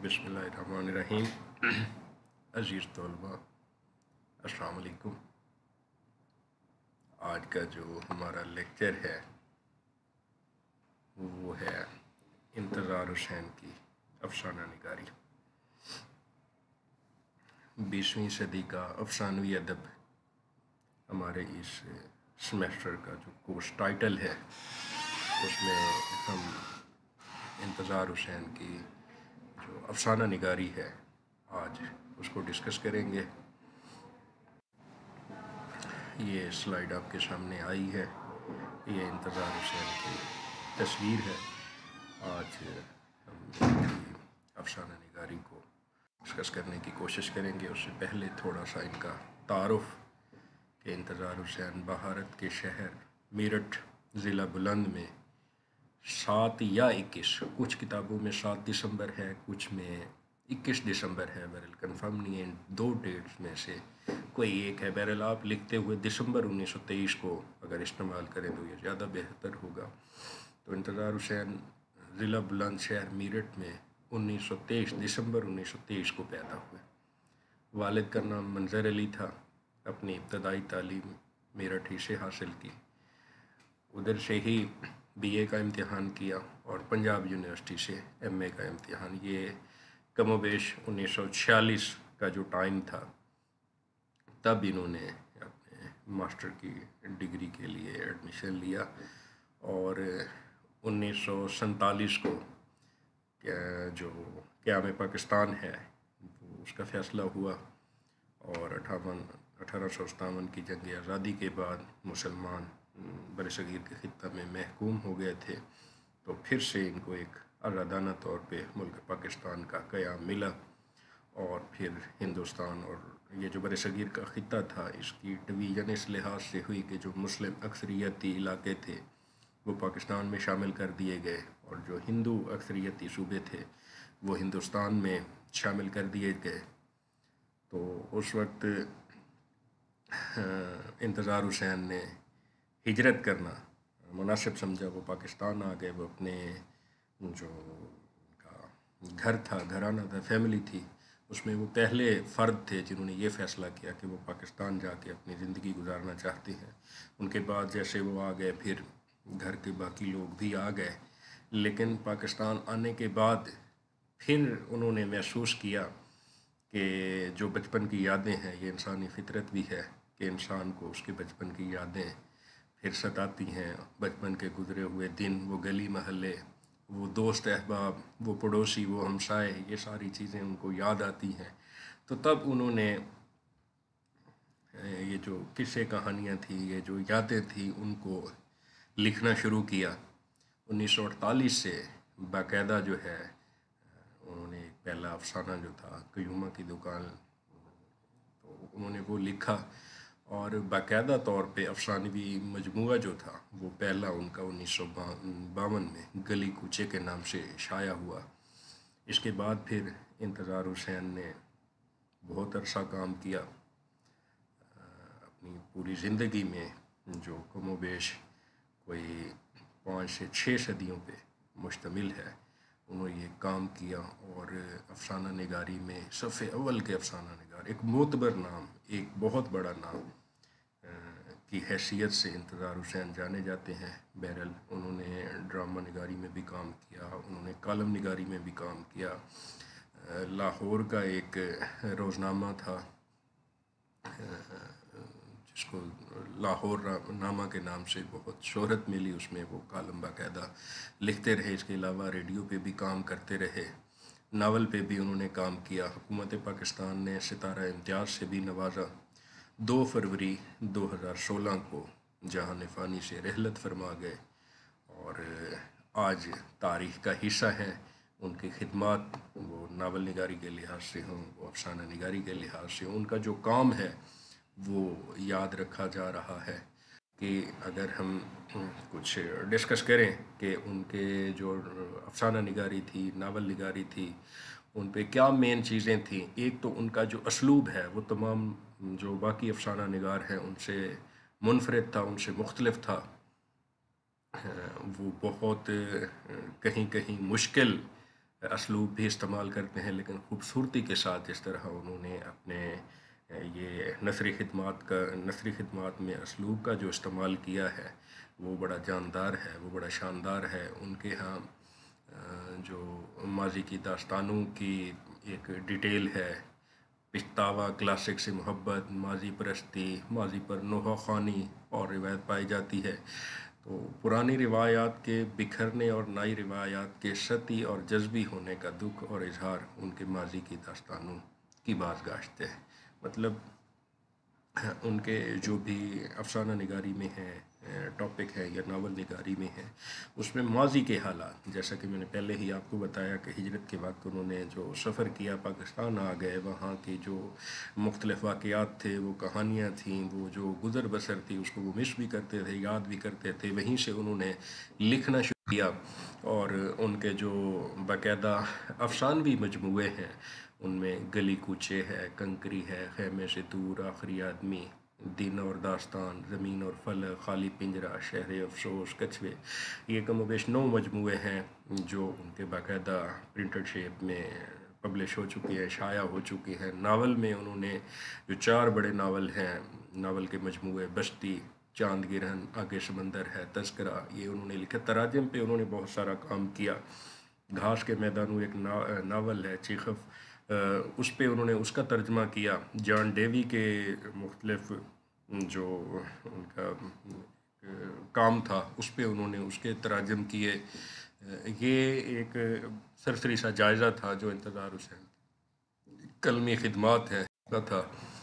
बिस्मिल्लाहिर्रहमानिर्रहीम। अज़ीज़ तलबा, अस्सलाम वालेकुम। आज का जो हमारा लेक्चर है वो है इंतज़ार हुसैन की अफसाना निगारी। 20वीं सदी का अफसानवी अदब हमारे इस सेमेस्टर का जो कोर्स टाइटल है उसमें हम इंतज़ार हुसैन की जो अफसाना निगारी है आज उसको डिस्कस करेंगे। ये स्लाइड आपके सामने आई है, ये इंतज़ार हुसैन की तस्वीर है। आज हम इनकी अफसाना निगारी को डिस्कस करने की कोशिश करेंगे। उससे पहले थोड़ा सा इनका तारुफ़ कि इंतज़ार हुसैन भारत के शहर मेरठ ज़िला बुलंद में 7 या 21, कुछ किताबों में 7 दिसंबर है, कुछ में 21 दिसंबर है, बहरहाल कंफर्म नहीं है। दो डेट्स में से कोई एक है। बहरहाल आप लिखते हुए दिसंबर 1923 को अगर इस्तेमाल करें तो ये ज़्यादा बेहतर होगा। तो इंतज़ार हुसैन ज़िला बुलंद शहर मेरठ में 1923 दिसंबर 1923 को पैदा हुए। वालिद का नाम मंजर अली था। अपनी इब्तदाई तालीम मेरठ ही से हासिल की। उधर से ही बीए का इम्तिहान किया और पंजाब यूनिवर्सिटी से एमए का इम्तिहान। ये कमोबेश 1946 का जो टाइम था तब इन्होंने अपने मास्टर की डिग्री के लिए एडमिशन लिया और 1947 को जो क़याम पाकिस्तान है वो उसका फ़ैसला हुआ और 1857 की जंग आज़ादी के बाद मुसलमान बरसगीर के ख़ित्ता में महकूम हो गए थे। तो फिर से इनको एक आज़ादाना तौर पे मुल्क पाकिस्तान का क़याम मिला और फिर हिंदुस्तान और ये जो बरसगीर का ख़ित्ता था इसकी डिवीज़न इस लिहाज से हुई कि जो मुस्लिम अक्सरियती इलाके थे वो पाकिस्तान में शामिल कर दिए गए और जो हिंदू अक्सरियती सूबे थे वो हिंदुस्तान में शामिल कर दिए गए। तो उस वक्त इंतज़ार हुसैन ने हिजरत करना मुनासिब समझा। वो पाकिस्तान आ गए। वो अपने जो उनका घर था, घराना था, फैमिली थी, उसमें वो पहले फ़र्द थे जिन्होंने ये फ़ैसला किया कि वो पाकिस्तान जाके अपनी ज़िंदगी गुजारना चाहते हैं। उनके बाद जैसे वो आ गए फिर घर के बाकी लोग भी आ गए, लेकिन पाकिस्तान आने के बाद फिर उन्होंने महसूस किया कि जो बचपन की यादें हैं, ये इंसानी फितरत भी है कि इंसान को उसके बचपन की यादें फिर सताती हैं। बचपन के गुज़रे हुए दिन, वो गली महल्ले, वो दोस्त अहबाब, वो पड़ोसी, वो हमसाए, ये सारी चीज़ें उनको याद आती हैं। तो तब उन्होंने ये जो किस्से कहानियाँ थी, ये जो यादें थी, उनको लिखना शुरू किया। 1948 से बाकायदा जो है उन्होंने एक पहला अफसाना जो था क़यूमा की दुकान, तो उन्होंने वो लिखा और बाकायदा तौर पे अफसानवी मजमूआ जो था वो पहला उनका 1952 में गली कूचे के नाम से शाया हुआ। इसके बाद फिर इंतज़ार हुसैन ने बहुत अरसा काम किया। अपनी पूरी ज़िंदगी में जो कमोबेश कोई 5 से 6 सदियों पे मुश्तमिल है, उन्होंने ये काम किया और अफसाना निगारी में सफ़े अव्वल के अफसाना निगार, एक मोतबर नाम, एक बहुत बड़ा नाम की हैसियत से इंतज़ार हुसैन जाने जाते हैं। बहरहाल उन्होंने ड्रामा निगारी में भी काम किया, उन्होंने कॉलम निगारी में भी काम किया। लाहौर का एक रोज़नामा था जिसको लाहौर नामा के नाम से बहुत शोहरत मिली, उसमें वो कॉलम बाकायदा लिखते रहे। इसके अलावा रेडियो पे भी काम करते रहे, नावल पे भी उन्होंने काम किया। हुकूमत पाकिस्तान ने सितारा इम्तियाज़ से भी नवाजा। 2 फरवरी 2016 को जहान फ़ानी से रहलत फरमा गए और आज तारीख़ का हिस्सा हैं। उनकी खिदमत, वो नावल निगारी के लिहाज से हों, वो अफसाना निगारी के लिहाज से, उनका जो काम है वो याद रखा जा रहा है। कि अगर हम कुछ डिस्कस करें कि उनके जो अफसाना निगारी थी, नावल निगारी थी, उन पे क्या मेन चीज़ें थी। एक तो उनका जो असलूब है वो तमाम जो बाकी अफसाना निगार हैं उनसे मुनफरिद था, उनसे मुख्तलिफ था। वो बहुत कहीं कहीं मुश्किल असलूब भी इस्तेमाल करते हैं, लेकिन ख़ूबसूरती के साथ जिस तरह उन्होंने अपने ये नसरी खिदमात में असलूब का जो इस्तेमाल किया है वो बड़ा जानदार है, वो बड़ा शानदार है। उनके यहाँ जो माजी की दास्तानों की एक डिटेल है, पछतावा, क्लासिक से मोहब्बत, माजी परस्ती, माजी पर नोहा ख़ानी और रिवायत पाई जाती है। तो पुरानी रिवायात के बिखरने और नई रिवायात के सती और जज्बी होने का दुख और इजहार उनके माजी की दास्तानों की बाज़गाश्त है। मतलब उनके जो भी अफसाना निगारी में है टॉपिक है या नावल निगारी में है, उसमें माजी के हालात, जैसा कि मैंने पहले ही आपको बताया कि हिजरत के वक्त उन्होंने जो सफ़र किया, पाकिस्तान आ गए, वहाँ की जो मुख्तलिफ़ वाक़यात थे, वो कहानियाँ थीं, वो जो गुज़र बसर थी, उसको वो मिस भी करते थे, याद भी करते थे। वहीं से उन्होंने लिखना शुरू किया और उनके जो बाकायदा अफसानवी मजमूए हैं, उनमें गली कूचे है, कंकरी है, ख़ैमे से दूर, आखिरी आदमी, दिन और दास्तान, ज़मीन और फलक, खाली पिंजरा, शहर अफसोस, कछुए, ये कम बेश 9 मजमूए हैं जो उनके बाकायदा प्रिंटेड शेप में पब्लिश हो चुकी है, शाया हो चुकी है। नावल में उन्होंने जो 4 बड़े नावल हैं, नावल के मजमूए बस्ती, चांद गिरहन, आगे समंदर है, तस्करा, ये उन्होंने लिखा। तराजम पे उन्होंने बहुत सारा काम किया। घास के मैदानों एक नावल है, चीखफ, उस पे उन्होंने उसका तर्जमा किया। जॉन डेवी के मुख्तलिफ जो उनका काम था उस पे उन्होंने उसके तराजम किए। ये एक सरसरी सा जायज़ा था जो इंतज़ार हुसैन कलमी खिदमात है का था।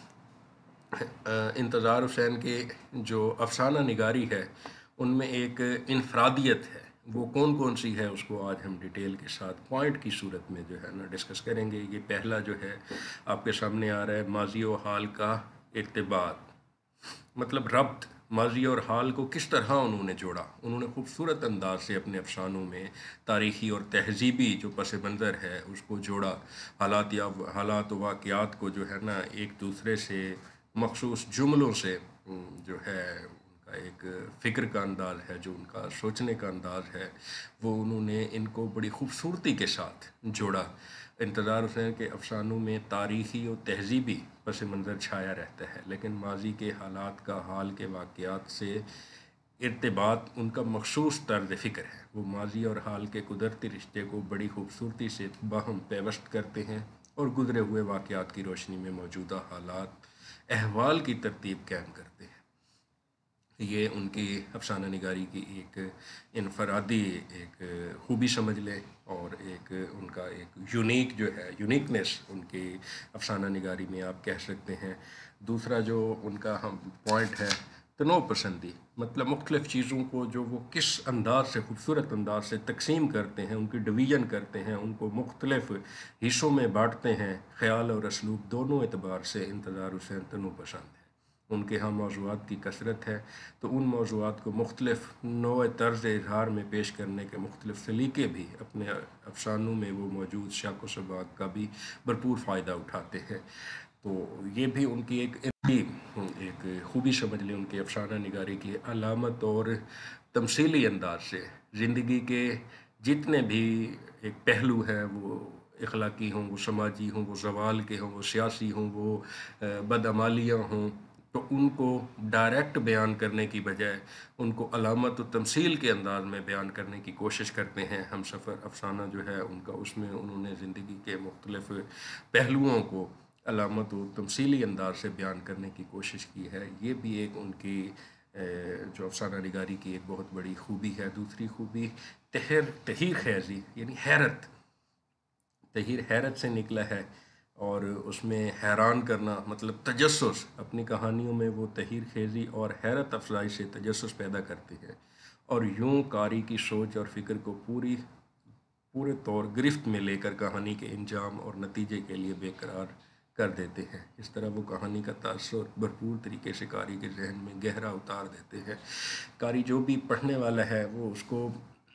इंतज़ार हुसैन के जो अफसाना निगारी है उनमें एक इनफरादियत है। वो कौन कौन सी है उसको आज हम डिटेल के साथ पॉइंट की सूरत में जो है ना डिस्कस करेंगे। ये पहला जो है आपके सामने आ रहा है, माजी और हाल का इर्तिबात, मतलब रब्त, माजी और हाल को किस तरह उन्होंने जोड़ा। उन्होंने खूबसूरत अंदाज से अपने अफसानों में तारीख़ी और तहज़ीबी जो पस मंज़र है उसको जोड़ा। हालात वाक़यात को जो है ना एक दूसरे से मखसूस जुमलों से जो है उनका एक फ़िक्र का अंदाज़ है, जो उनका सोचने का अंदाज़ है, वो उन्होंने इनको बड़ी खूबसूरती के साथ जोड़ा। इंतज़ार हुसैन के अफसानों में तारीख़ी और तहज़ीबी पस मंज़र छाया रहता है, लेकिन माजी के हालात का, हाल के वाक़यात से इर्तिबात उनका मखसूस तर्ज़ फ़िक्र है। वो माजी और हाल के कुदरती रिश्ते को बड़ी खूबसूरती से बाहम पेवस्त करते हैं और गुज़रे हुए वाक़यात की रोशनी में मौजूदा हालात, अहवाल की तरतीब कायम करते हैं। ये उनकी अफसाना निगारी की एक इनफरादी एक खूबी समझ लें और एक उनका एक यूनिक जो है, यूनिकनेस उनकी अफसाना निगारी में आप कह सकते हैं। दूसरा जो उनका हम पॉइंट है, तनोव पसंदी, मतलब मुख्तलिफ़ चीज़ों को जो वो किस अंदाज से, खूबसूरत अंदाज से तकसीम करते हैं, उनकी डिवीज़न करते हैं, उनको मुख्तलिफ़ हिस्सों में बाँटते हैं। ख़याल और असलूब दोनों एतबार से इंतज़ार हुसैन तनोव पसंद है। उनके यहाँ मौज़ूआत की कसरत है, तो उन मौज़ूआत को मुख्तलिफ़ नोए तर्ज़ इज़हार में पेश करने के मुख्तलिफ़ सलीके भी अपने अफसानों में वो मौजूद शाक व सबाक का भी भरपूर फ़ायदा उठाते हैं। तो ये भी उनकी एक खूबी समझ लें उनकी अफसाना निगारी की अलामत। और तमसीली अंदाज से ज़िंदगी के जितने भी एक पहलू हैं, वो अखलाकी हों, वो समाजी हों, वो ज़वाल के हों, वो सियासी हों, वो बदअमालियाँ हों, तो उनको डायरेक्ट बयान करने की बजाय उनको अलामत व तमसील के अंदाज़ में बयान करने की कोशिश करते हैं। हमसफ़र अफसाना जो है उनका, उसमें उन्होंने ज़िंदगी के मुख्तलिफ़ पहलुओं को अलामत व तमसीली अंदाज से बयान करने की कोशिश की है। ये भी एक उनकी जो अफसाना निगारी की एक बहुत बड़ी खूबी है। दूसरी खूबी तहीर ख़ैज़ी, यानी हैरत, तहीर हैरत से निकला है और उसमें हैरान करना, मतलब तजस्सुस, अपनी कहानियों में वो तहीर ख़ेज़ी और हैरत अफज़ाई से तजस्सुस पैदा करती है और यूं कारी की सोच और फ़िक्र को पूरे तौर गिरफ्त में लेकर कहानी के इंजाम और नतीजे के लिए बेकरार कर देते हैं। इस तरह वो कहानी का तासुर भरपूर तरीके से कारी के जहन में गहरा उतार देते हैं। कारी जो भी पढ़ने वाला है वो उसको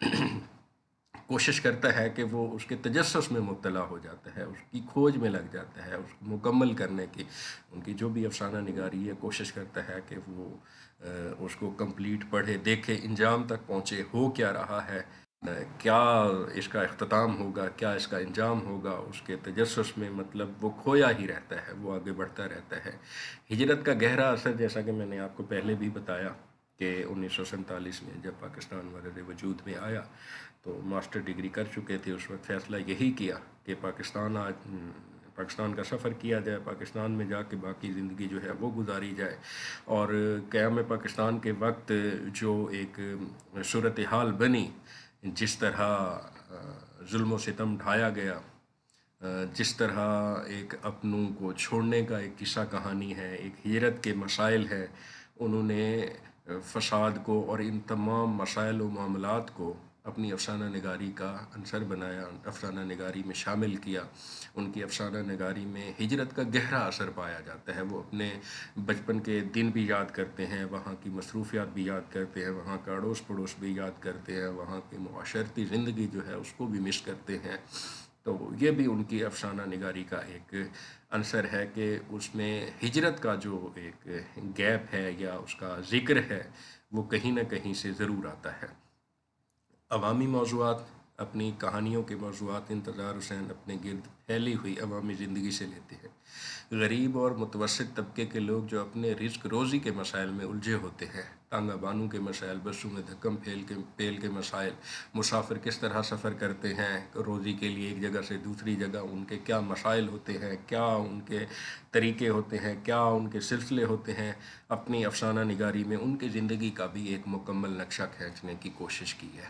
कोशिश करता है कि वो उसके तजस्सुस में मुब्तला हो जाता है, उसकी खोज में लग जाता है, उसको मुकम्मल करने की उनकी जो भी अफसाना निगारी है कोशिश करता है कि वो उसको कंप्लीट पढ़े, देखे, इंजाम तक पहुँचे, हो क्या रहा है। क्या इसका इख्तिताम होगा, क्या इसका अंजाम होगा, उसके तजस्सुस में मतलब वो खोया ही रहता है, वो आगे बढ़ता रहता है। हिजरत का गहरा असर, जैसा कि मैंने आपको पहले भी बताया कि 1947 में जब पाकिस्तान वजद वजूद में आया तो मास्टर डिग्री कर चुके थे, उस वक्त फ़ैसला यही किया कि पाकिस्तान का सफ़र किया जाए, पाकिस्तान में जाके बाकी ज़िंदगी जो है वो गुजारी जाए। और क़याम पाकिस्तान के वक्त जो एक सूरत हाल बनी, जिस तरह जुल्म व सितम ढाया गया, जिस तरह एक अपनों को छोड़ने का एक किस्सा कहानी है, एक हिजरत के मसाइल है, उन्होंने फ़साद को और इन तमाम मसाइल व मामलात को अपनी अफ़साना निगारी का अंसर बनाया, अफ़साना निगारी में शामिल किया। उनकी अफ़साना निगारी में हिजरत का गहरा असर पाया जाता है। वो अपने बचपन के दिन भी याद करते हैं, वहाँ की मसरूफ़ियात भी याद करते हैं, वहाँ का अड़ोस पड़ोस भी याद करते हैं, वहाँ की मुआशरती ज़िंदगी जो है उसको भी मिस करते हैं। तो ये भी उनकी अफ़साना निगारी का एक अंसर है कि उसमें हिजरत का जो एक गैप है या उसका ज़िक्र है वो कहीं ना कहीं से ज़रूर आता है। अवामी मौज़ूआत, अपनी कहानियों के मौज़ूआत इंतज़ार हुसैन अपने गिर्द फैली हुई अवामी ज़िंदगी से लेते हैं। गरीब और मुतवस्सित तबके के लोग जो अपने रिज़्क रोज़ी के मसाइल में उलझे होते हैं, तांगा बानों के मसाइल, बसों में धक्कम पेल के मसाइल, मुसाफिर किस तरह सफ़र करते हैं रोज़ी के लिए एक जगह से दूसरी जगह, उनके क्या मसाइल होते हैं, क्या उनके तरीक़े होते हैं, क्या उनके सिलसिले होते हैं, अपनी अफ़साना निगारी में उनकी ज़िंदगी का भी एक मुकम्मल नक्शा खींचने की कोशिश की है।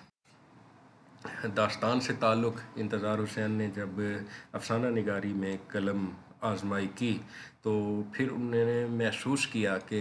दास्तान से ताल्लुक़ इंतज़ार हुसैन ने जब अफ़साना निगारी में कलम आज़माई की तो फिर उन्होंने महसूस किया कि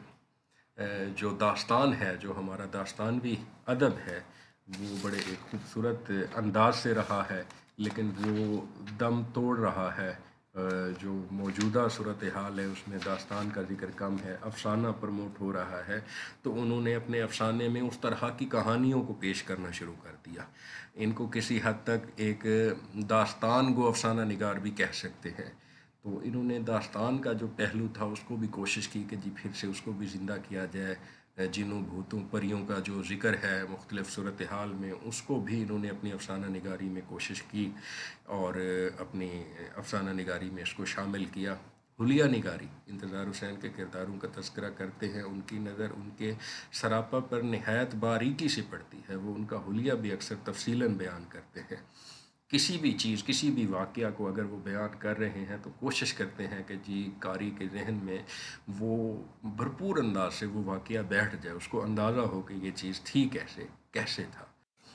जो दास्तान है, जो हमारा दास्तानवी अदब है, वो बड़े एक खूबसूरत अंदाज से रहा है, लेकिन वो दम तोड़ रहा है। जो मौजूदा सूरत हाल है उसमें दास्तान का ज़िक्र कम है, अफ़साना प्रमोट हो रहा है। तो उन्होंने अपने अफ़साने में उस तरह की कहानियों को पेश करना शुरू कर दिया। इनको किसी हद तक एक दास्तान गो अफ़साना निगार भी कह सकते हैं। तो इन्होंने दास्तान का जो पहलू था उसको भी कोशिश की कि जी फिर से उसको भी ज़िंदा किया जाए। जिन्हों भूतों परियों का जो ज़िक्र है मुख्तलिफ़ सूरत हाल में, उसको भी इन्होंने अपनी अफ़साना निगारी में कोशिश की और अपनी अफ़साना निगारी में इसको शामिल किया। हुलिया निगारी, इंतज़ार हुसैन के किरदारों का तज़किरा करते हैं, उनकी नज़र उनके सरापा पर निहायत बारीकी से पड़ती है। वो उनका हुलिया भी अक्सर तफ़सीलन बयान करते हैं। किसी भी चीज़, किसी भी वाक़या को अगर वो बयान कर रहे हैं तो कोशिश करते हैं कि जी कारी के ज़हन में वो भरपूर अंदाज से वो वाक़या बैठ जाए, उसको अंदाज़ा हो कि ये चीज़ थी कैसे, कैसे था।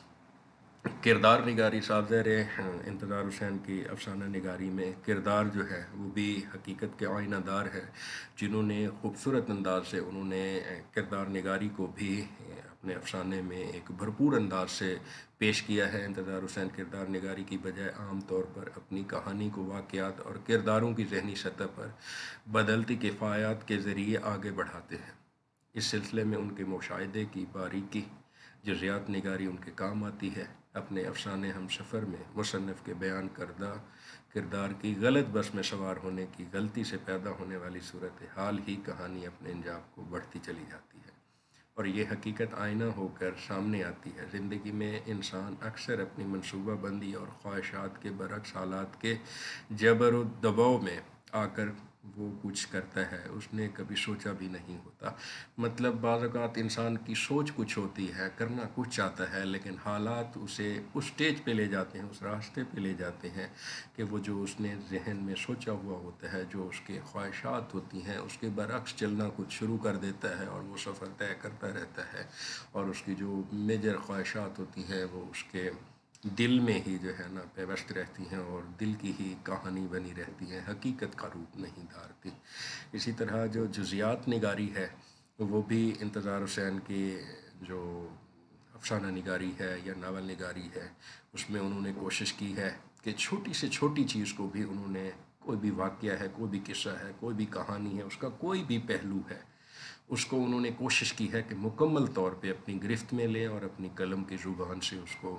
किरदार निगारी साहब ज़र इंतज़ार हुसैन की अफ़साना निगारी में किरदार जो है वो भी हकीकत के आइनादार है, जिन्होंने खूबसूरत अंदाज से उन्होंने किरदार निगारी को भी अपने अफ़साने में एक भरपूर अंदाज से पेश किया है। इंतज़ार हुसैन किरदार निगारी की बजाय आम तौर पर अपनी कहानी को वाक़यात और किरदारों की ज़हनी सतह पर बदलती किफ़ायत के ज़रिए आगे बढ़ाते हैं। इस सिलसिले में उनके मुशाहिदे की बारीकी जज़ियात निगारी उनके काम आती है। अपने अफ़साने हमसफ़र में मुसन्निफ़ के बयान करदा किरदार की गलत बस में सवार होने की गलती से पैदा होने वाली सूरत हाल ही कहानी अपने अंजाम को बढ़ती चली जाती है और ये हकीकत आईना होकर सामने आती है। ज़िंदगी में इंसान अक्सर अपनी मनसूबा बंदी और ख्वाहिशात के बरक्स हालात के जबर व दबाव में आकर वो कुछ करता है उसने कभी सोचा भी नहीं होता। मतलब बाज़ औक़ात इंसान की सोच कुछ होती है, करना कुछ चाहता है, लेकिन हालात उसे उस स्टेज पे ले जाते हैं, उस रास्ते पे ले जाते हैं कि वो जो उसने ज़हन में सोचा हुआ होता है, जो उसके ख्वाहिशात होती हैं, उसके बरक्स चलना कुछ शुरू कर देता है और वो सफ़र तय करता रहता है और उसकी जो मेजर ख्वाहिशात होती हैं वो उसके दिल में ही जो है ना पेवस्त रहती हैं और दिल की ही कहानी बनी रहती है, हकीकत का रूप नहीं धारती। इसी तरह जो जुज़ियात निगारी है वो भी इंतज़ार हुसैन की जो अफ़साना निगारी है या नावल निगारी है उसमें उन्होंने कोशिश की है कि छोटी से छोटी चीज़ को भी उन्होंने, कोई भी वाक़या है, कोई भी किस्सा है, कोई भी कहानी है, उसका कोई भी पहलू है, उसको उन्होंने कोशिश की है कि मुकम्मल तौर पे अपनी गिरफ्त में लें और अपनी कलम की ज़ुबान से उसको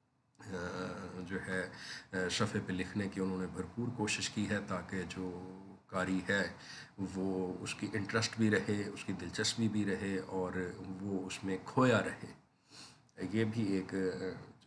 जो है सफ़े पे लिखने की उन्होंने भरपूर कोशिश की है ताकि जो कारी है वो उसकी इंटरेस्ट भी रहे, उसकी दिलचस्पी भी रहे और वो उसमें खोया रहे। ये भी एक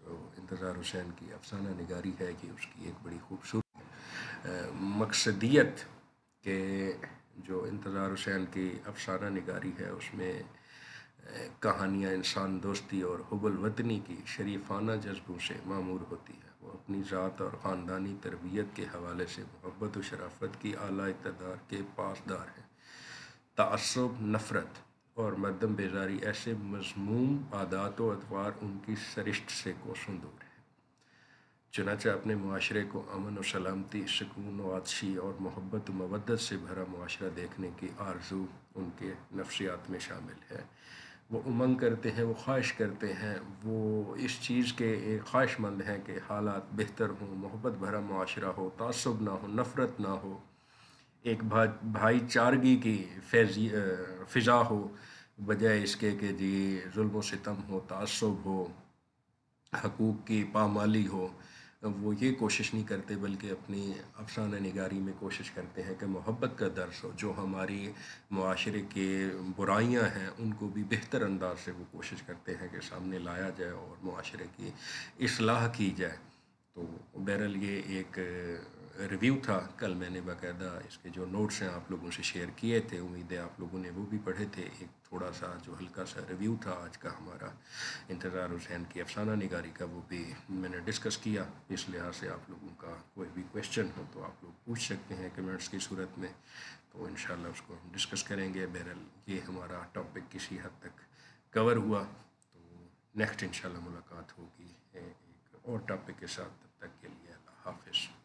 जो इंतज़ार हुसैन की अफसाना निगारी है कि उसकी एक बड़ी खूबसूरत मकसदियत के जो इंतज़ार हुसैन की अफसाना निगारी है उसमें कहानियाँ इंसान दोस्ती और हुब्बुल वतनी की शरीफाना जज्बों से मामूर होती है। वो अपनी ज़ात और ख़ानदानी तरबियत के हवाले से मोहब्बत और शराफत की आला इक़्तिदार के पासदार हैं। तअस्सुब, नफ़रत और मद्दम बेज़ारी ऐसे मज़मूम आदात व अतवार उनकी सरिश्त से कोसों दूर है। चुनांचे अपने मुआशरे को अमन और सलामती, सुकून व आतशी और मोहब्बत व मवद्दत से भरा मुआशरा देखने की आरज़ू उनके नफ्सियात में शामिल है। वो उमंग करते हैं, वो ख्वाहिश करते हैं, वो इस चीज़ के एक ख्वाहिशमंद हैं कि हालात बेहतर हों, मोहब्बत भरा मुआशरा हो, तासुब ना हो, नफ़रत ना हो, एक भाईचारगी की फ़िज़ा हो, बजाय इसके कि जी जुल्म व सितम हो, तासुब हो, हकूक़ की पामाली हो। वो ये कोशिश नहीं करते बल्कि अपनी अफसाना निगारी में कोशिश करते हैं कि मोहब्बत का दर्स हो, जो हमारी मुआशरे के बुराइयां हैं उनको भी बेहतर अंदाज से वो कोशिश करते हैं कि सामने लाया जाए और मुआशरे की इस्लाह की जाए। तो बहरहाल ये एक रिव्यू था। कल मैंने बाकायदा इसके जो नोट्स हैं आप लोगों से शेयर किए थे, उम्मीद है आप लोगों ने वो भी पढ़े थे। एक थोड़ा सा जो हल्का सा रिव्यू था आज का हमारा इंतज़ार हुसैन की अफसाना निगारी का, वो भी मैंने डिस्कस किया। इस लिहाज से आप लोगों का कोई भी क्वेश्चन हो तो आप लोग पूछ सकते हैं कमेंट्स की सूरत में, तो इंशाल्लाह उसको हम डिस्कस करेंगे। बहरहाल ये हमारा टॉपिक किसी हद तक कवर हुआ, तो नेक्स्ट इंशाल्लाह मुलाकात होगी एक और टॉपिक के साथ। तब तक के लिए अल्लाह हाफ़िज़।